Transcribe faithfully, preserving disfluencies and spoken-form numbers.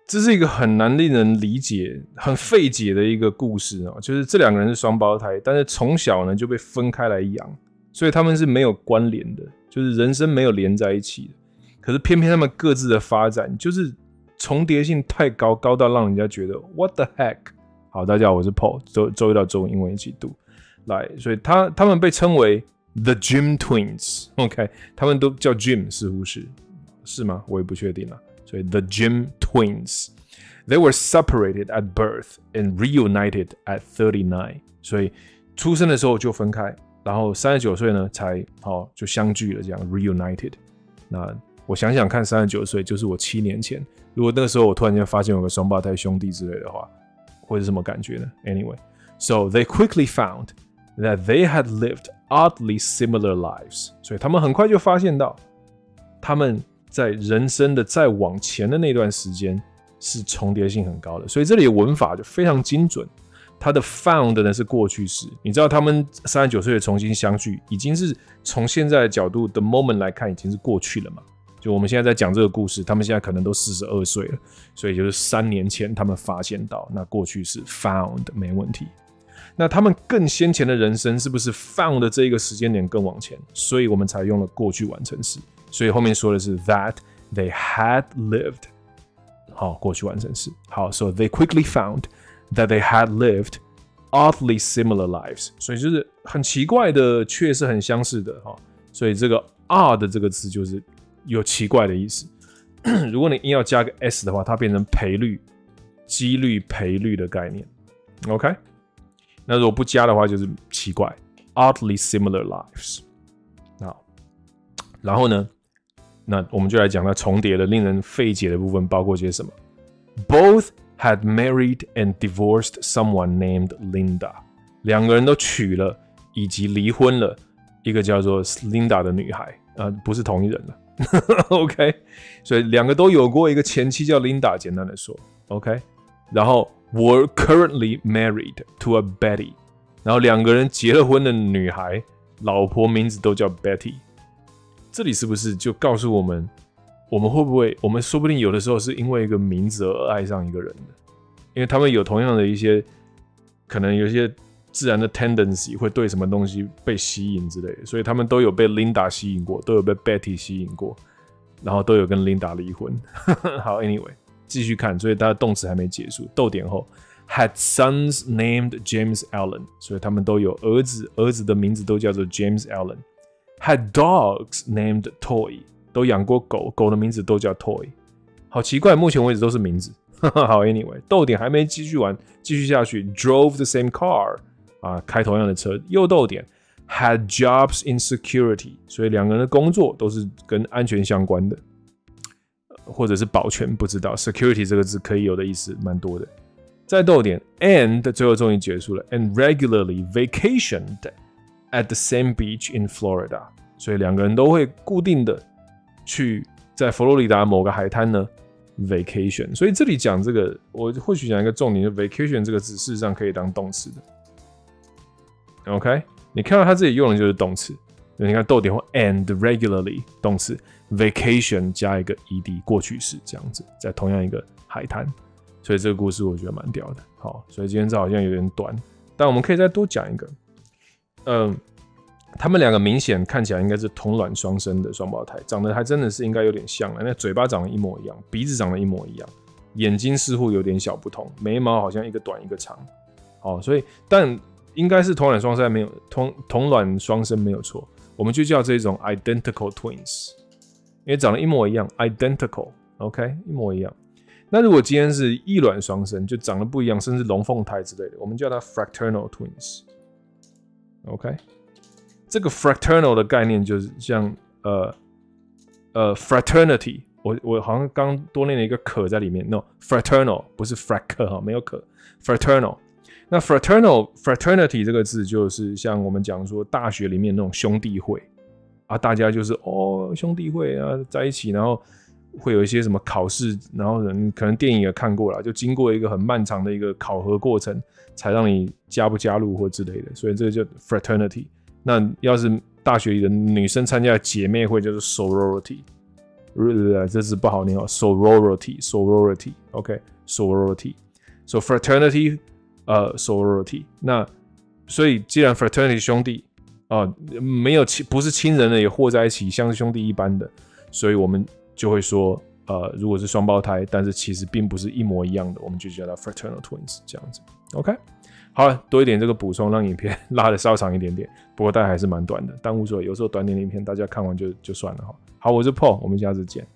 这是一个很难令人理解、很费解的一个故事哦。就是这两个人是双胞胎，但是从小呢就被分开来养，所以他们是没有关联的，就是人生没有连在一起的。可是偏偏他们各自的发展就是重叠性太高，高到让人家觉得 What the heck？ 好，大家好，我是 Paul， 周周一到周五英文一起读来，所以他他们被称为 The Jim Twins。OK， 他们都叫 Jim， 似乎是是吗？我也不确定了。所以 The Jim Twins, they were separated at birth and reunited at thirty-nine. 所以出生的时候就分开，然后三十九岁呢才、哦、就相聚了，这样 reunited。那我想想看，三十九岁就是我七年前，如果那个时候我突然间发现有个双胞胎兄弟之类的话，会是什么感觉呢 ？Anyway, so they quickly found that they had lived oddly similar lives. 所以他们很快就发现到，他们在人生的再往前的那段时间是重叠性很高的，所以这里的文法就非常精准。它的 found 呢是过去式，你知道他们三十九岁的重新相聚，已经是从现在的角度的 moment 来看，已经是过去了嘛？就我们现在在讲这个故事，他们现在可能都四十二岁了，所以就是三年前他们发现到，那过去是 found 没问题。那他们更先前的人生是不是 found 的这一个时间点更往前？所以我们才用了过去完成式。所以后面说的是 that they had lived， 好，过去完成式。好 ，so they quickly found that they had lived oddly similar lives， 所以就是很奇怪的，却是很相似的哈。所以这个 odd 这个词就是有奇怪的意思。如果你硬要加个 s 的话，它变成赔率、几率、赔率的概念。OK， 那如果不加的话，就是奇怪 ，oddly similar lives。好，然后呢？那我们就来讲它重叠的令人费解的部分包括些什么 ？Both had married and divorced someone named Linda。两个人都娶了以及离婚了一个叫做 Linda 的女孩，呃，不是同一人了。OK， 所以两个都有过一个前妻叫 Linda， 简单的说 ，OK， 然后 were currently married to a Betty， 然后两个人结了婚的女孩，老婆名字都叫 Betty。这里是不是就告诉我们，我们会不会，我们说不定有的时候是因为一个名字而爱上一个人的，因为他们有同样的一些，可能有一些自然的 tendency 会对什么东西被吸引之类的，所以他们都有被 Linda 吸引过，都有被 Betty 吸引过，然后都有跟 Linda 离婚。好 ，Anyway， 继续看，所以它的动词还没结束，逗点后 had sons named James Allen， 所以他们都有儿子，儿子的名字都叫做 James Allen。Had dogs named Toy， 都养过狗，狗的名字都叫 Toy。好奇怪，目前为止都是名字。好 ，Anyway， 逗点还没继续完，继续下去 ，drove the same car， 啊，开同样的车。又逗点 ，had jobs in security， 所以两个人的工作都是跟安全相关的，或者是保全，不知道 security 这个字可以有的意思蛮多的。再逗点 ，and 最后终于结束了 ，and regularly vacationed。At the same beach in Florida， 所以两个人都会固定的去在佛罗里达某个海滩呢 vacation。所以这里讲这个，我或许讲一个重点，就 vacation 这个字事实上可以当动词的。OK， 你看到它这里用的就是动词，你看逗点或 and regularly 动词 ，vacation 加一个 ed 过去式这样子，在同样一个海滩。所以这个故事我觉得蛮屌的。好，所以今天这好像有点短，但我们可以再多讲一个。嗯，他们两个明显看起来应该是同卵双生的双胞胎，长得还真的是应该有点像了。那嘴巴长得一模一样，鼻子长得一模一样，眼睛似乎有点小不同，眉毛好像一个短一个长。好，所以但应该是同卵双生没有同同卵双生没有错，我们就叫这种 identical twins， 因为长得一模一样 ，identical，OK， 一模一样。那如果今天是异卵双生，就长得不一样，甚至龙凤胎之类的，我们叫它 fraternal twins。OK， 这个 fraternal 的概念就是像呃呃 fraternity， 我我好像刚多念了一个可在里面 ，no fraternal 不是 frat 哈，没有可 fraternal。那 fraternal fraternity 这个字就是像我们讲说大学里面那种兄弟会啊，大家就是哦兄弟会啊在一起，然后会有一些什么考试，然后人可能电影也看过了，就经过一个很漫长的一个考核过程，才让你加不加入或之类的，所以这个叫 fraternity。那要是大学里的女生参加的姐妹会，就是 sorority。 这字不好念哦 ，sorority sorority OK sorority so fraternity 呃 sorority 那所以既然 fraternity 兄弟啊、呃、没有不是亲人的也和在一起，像是兄弟一般的，所以我们就会说呃如果是双胞胎，但是其实并不是一模一样的，我们就叫它 fraternal twins 这样子 OK。好了，多一点这个补充，让影片拉的稍长一点点，不过大概还是蛮短的，但无所谓，有时候短点的影片大家看完就就算了哈。好，我是 Paul， 我们下次见。